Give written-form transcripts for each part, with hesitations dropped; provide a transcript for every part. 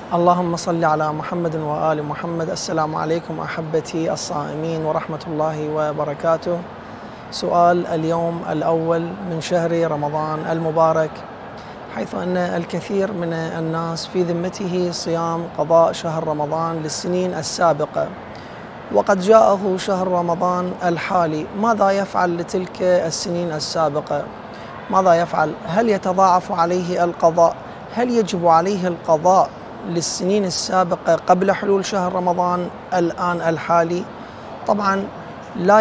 اللهم صل على محمد وآل محمد. السلام عليكم أحبتي الصائمين ورحمة الله وبركاته. سؤال اليوم الأول من شهر رمضان المبارك، حيث أن الكثير من الناس في ذمته صيام قضاء شهر رمضان للسنين السابقة، وقد جاءه شهر رمضان الحالي. ماذا يفعل لتلك السنين السابقة؟ ماذا يفعل؟ هل يتضاعف عليه القضاء؟ هل يجب عليه القضاء للسنين السابقة قبل حلول شهر رمضان الآن الحالي؟ طبعا لا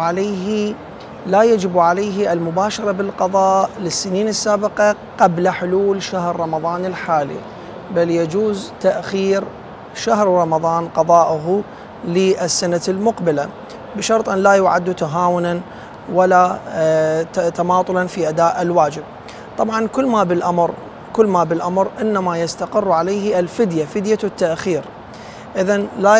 يجب عليه المباشرة بالقضاء للسنين السابقة قبل حلول شهر رمضان الحالي، بل يجوز تأخير شهر رمضان قضاءه للسنة المقبلة، بشرط أن لا يعد تهاونا ولا تماطلا في أداء الواجب. طبعا كل ما بالأمر إنما يستقر عليه الفدية، فدية التأخير. إذن لا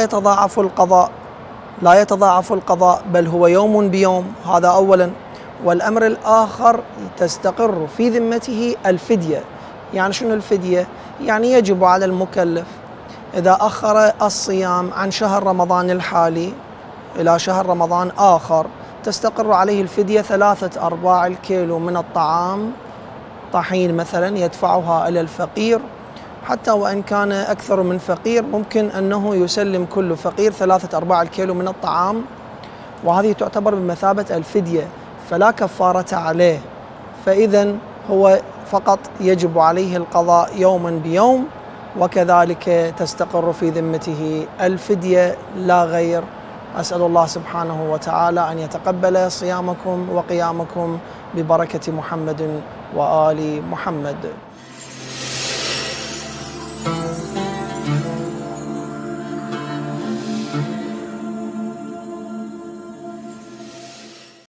يتضاعف القضاء بل هو يوم بيوم، هذا أولا. والأمر الآخر تستقر في ذمته الفدية. يعني شنو الفدية؟ يعني يجب على المكلف إذا أخر الصيام عن شهر رمضان الحالي إلى شهر رمضان آخر، تستقر عليه الفدية 3/4 الكيلو من الطعام، طحين مثلا، يدفعها إلى الفقير. حتى وإن كان أكثر من فقير ممكن أنه يسلم كل فقير 3/4 الكيلو من الطعام، وهذه تعتبر بمثابة الفدية، فلا كفارة عليه. فإذا هو فقط يجب عليه القضاء يوما بيوم، وكذلك تستقر في ذمته الفدية لا غير. أسأل الله سبحانه وتعالى أن يتقبل صيامكم وقيامكم ببركة محمد وآل محمد.